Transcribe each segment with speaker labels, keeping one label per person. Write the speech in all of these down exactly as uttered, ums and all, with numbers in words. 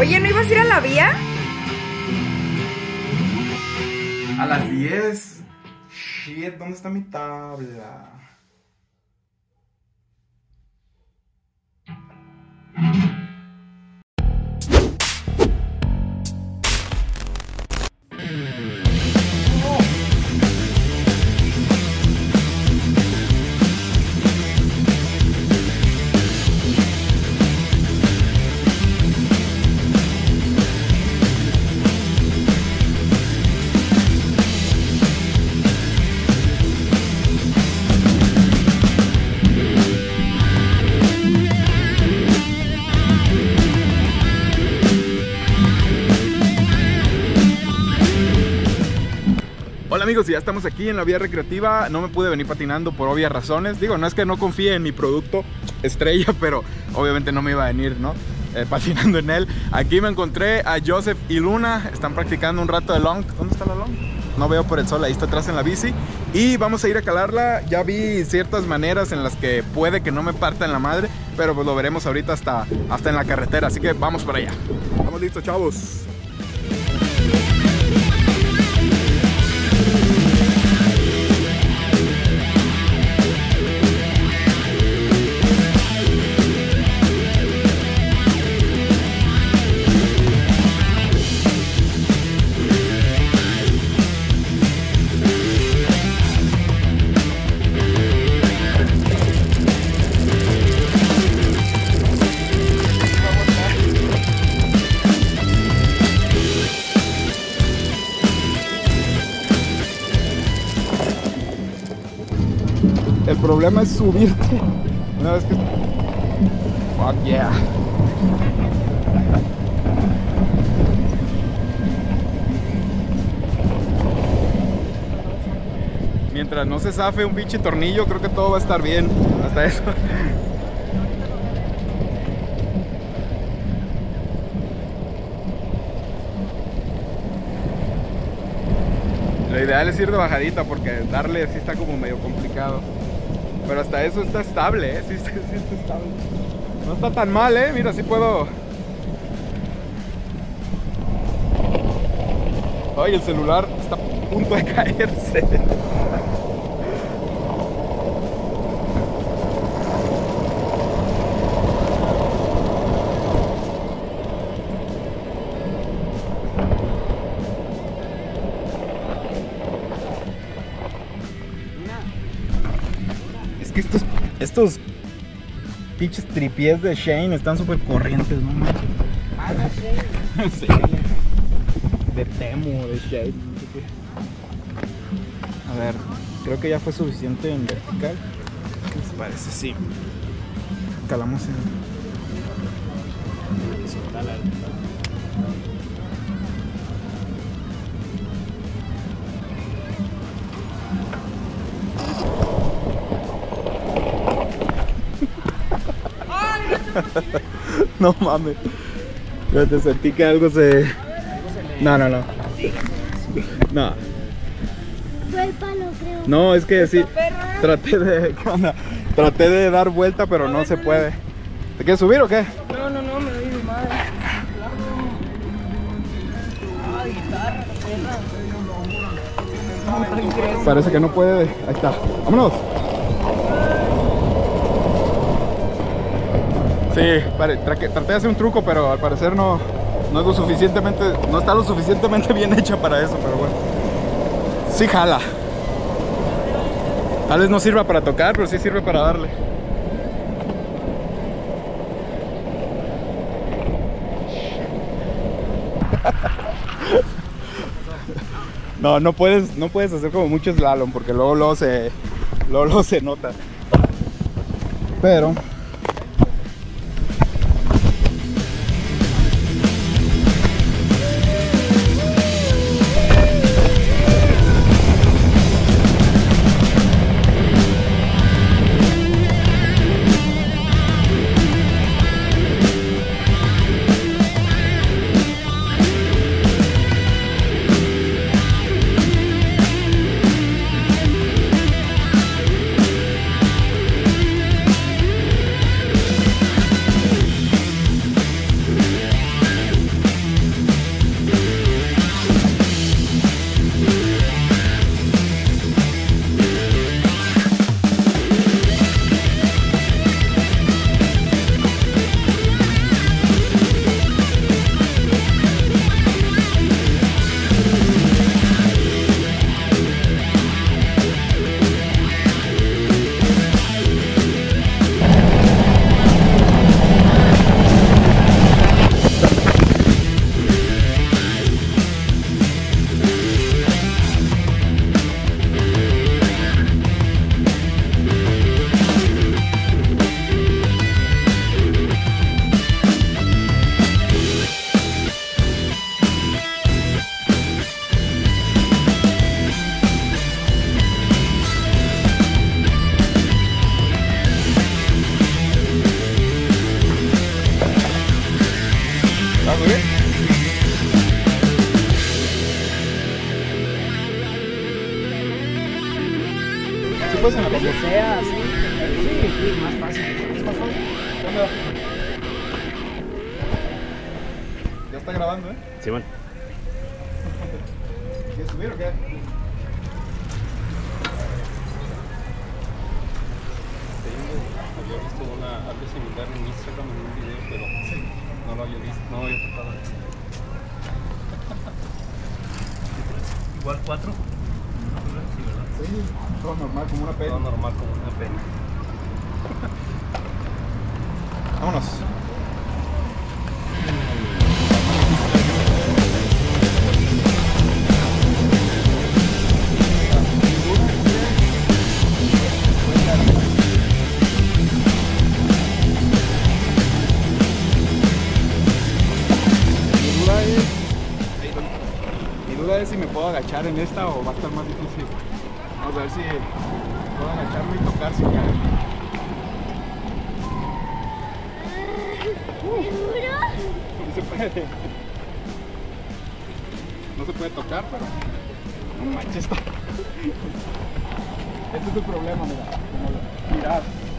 Speaker 1: Oye, ¿no ibas a ir a la vía?
Speaker 2: A las diez. Shit, ¿dónde está mi tabla? Hola amigos, ya estamos aquí en la vía recreativa. No me pude venir patinando por obvias razones. Digo, no es que no confíe en mi producto estrella, pero obviamente no me iba a venir, ¿no? Eh, patinando en él. Aquí me encontré a Joseph y Luna. Están practicando un rato de long. ¿Dónde está la long? No veo por el sol, ahí está atrás en la bici. Y vamos a ir a calarla. Ya vi ciertas maneras en las que puede que no me parta en la madre, pero pues lo veremos ahorita hasta, hasta en la carretera. Así que vamos para allá. Estamos listos, chavos. El problema es subirte una vez que... Fuck yeah. Mientras no se zafe un pinche tornillo, creo que todo va a estar bien. Hasta eso. Lo ideal es ir de bajadita porque darle sí está como medio complicado. Pero hasta eso está estable, ¿eh? Sí, sí, sí está estable. No está tan mal, ¿eh? Mira, sí puedo... Ay, el celular está a punto de caerse. Que estos, estos pinches tripiés de Shane están súper corrientes, ¿no?
Speaker 3: Ah, de Shane.
Speaker 2: Sí. De Temu, de Shane. A ver, creo que ya fue suficiente en vertical. ¿Qué les parece? Sí. Calamos en... No mames. Yo te sentí que algo se... No, no, no. No.
Speaker 4: Fue el palo, creo.
Speaker 2: No, es que sí. Traté de... ¿Qué onda? Traté de dar vuelta, pero no se puede. ¿Te quieres subir o qué?
Speaker 3: No, no, no, me doy mi madre. Ah, guitarra, perra.
Speaker 2: Parece que no puede. Ahí está. ¡Vámonos! Sí, vale, traté de hacer un truco, pero al parecer no, no es lo suficientemente, no está lo suficientemente bien hecha para eso, pero bueno. Sí jala. Tal vez no sirva para tocar, pero sí sirve para darle. No, no puedes, no puedes hacer como mucho slalom porque luego, luego se, luego, luego se nota. Pero pues en la
Speaker 3: Donde
Speaker 2: compu.
Speaker 3: sea, sí. Sí, sí, más fácil. Es más fácil.
Speaker 2: ¿Dónde? Ya está grabando, ¿eh?
Speaker 1: Sí, bueno.
Speaker 2: ¿Quieres subir o qué?
Speaker 1: Había visto una, algo similar en Instagram en un video, pero no lo había visto, no había tocado. Igual cuatro. Sí, ¿verdad?
Speaker 2: Sí, todo normal, como una peli.
Speaker 1: Todo normal como una pena.
Speaker 2: Vámonos. Mi duda es, mi duda es si me puedo agachar en esta o va a estar más difícil. Vamos a ver si puedo agacharme y tocar sin ya.
Speaker 4: ¿Seguro?
Speaker 2: No se puede. No se puede tocar, pero no manches, está. Este es el problema, mira, como mirar.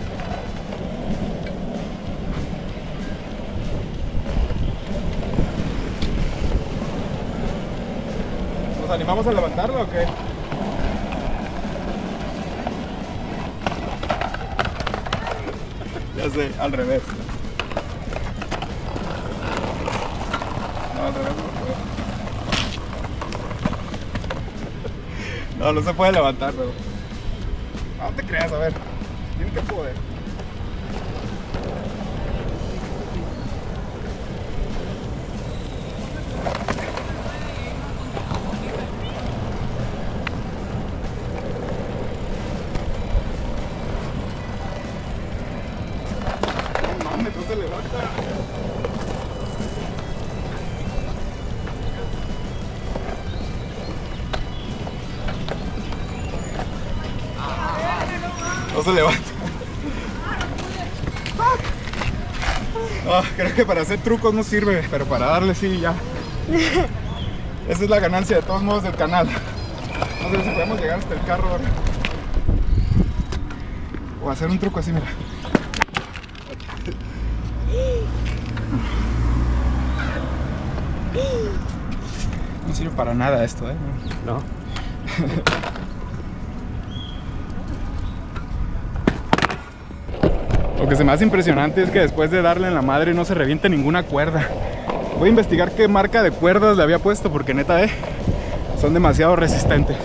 Speaker 2: ¿Nos animamos a levantarlo o qué? Ya sé, al revés. No, al revés no puedo. No, no se puede levantar, pero... No te creas, a ver. Tiene que poder. No mames, no se levanta. No se levanta. Ah, creo que para hacer trucos no sirve, pero para darle sí ya. Esa es la ganancia de todos modos del canal. No sé si podemos llegar hasta el carro ahora. O hacer un truco así, mira. No sirve para nada esto, ¿eh?
Speaker 1: No.
Speaker 2: Lo que se me hace impresionante es que después de darle en la madre no se reviente ninguna cuerda. Voy a investigar qué marca de cuerdas le había puesto porque neta, eh, son demasiado resistentes.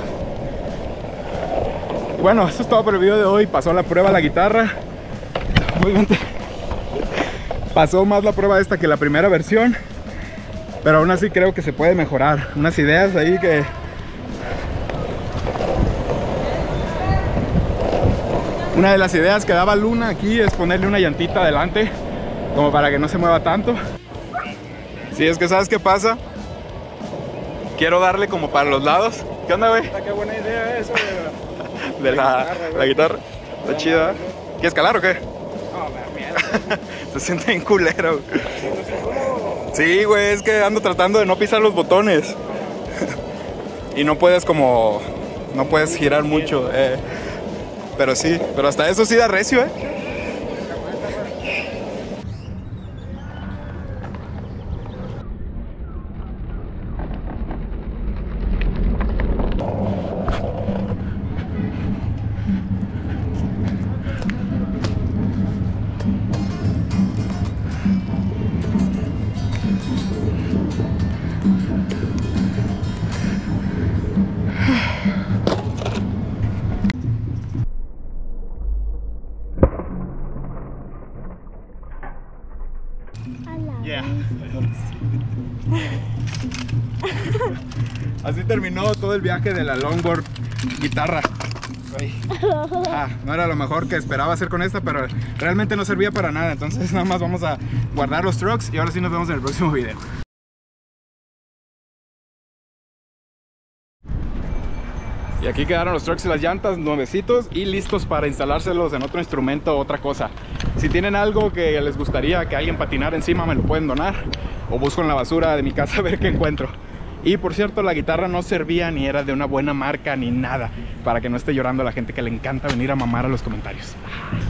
Speaker 2: Y bueno, eso es todo por el video de hoy. Pasó la prueba la guitarra. Obviamente pasó más la prueba esta que la primera versión, pero aún así creo que se puede mejorar. Unas ideas ahí que... Una de las ideas que daba Luna aquí es ponerle una llantita adelante, como para que no se mueva tanto. Sí, es que ¿sabes qué pasa? Quiero darle como para los lados. ¿Qué onda, güey?
Speaker 3: Qué buena idea eso de
Speaker 2: De la, la guitarra. Está chida. ¿Quieres calar o qué?
Speaker 3: No, me da miedo.
Speaker 2: Se siente bien culero. Sí, güey, es que ando tratando de no pisar los botones. Y no puedes como... No puedes girar mucho. Eh. Pero sí, pero hasta eso sí da recio, eh. Yeah. Así terminó todo el viaje de la longboard guitarra. Ay. Ah, no era lo mejor que esperaba hacer con esta, pero realmente no servía para nada. Entonces nada más vamos a guardar los trucks y ahora sí nos vemos en el próximo video. Y aquí quedaron los trucks y las llantas nuevecitos y listos para instalárselos en otro instrumento o otra cosa. Si tienen algo que les gustaría que alguien patinara encima, me lo pueden donar. O busco en la basura de mi casa a ver qué encuentro. Y por cierto, la guitarra no servía ni era de una buena marca ni nada, para que no esté llorando la gente que le encanta venir a mamar a los comentarios.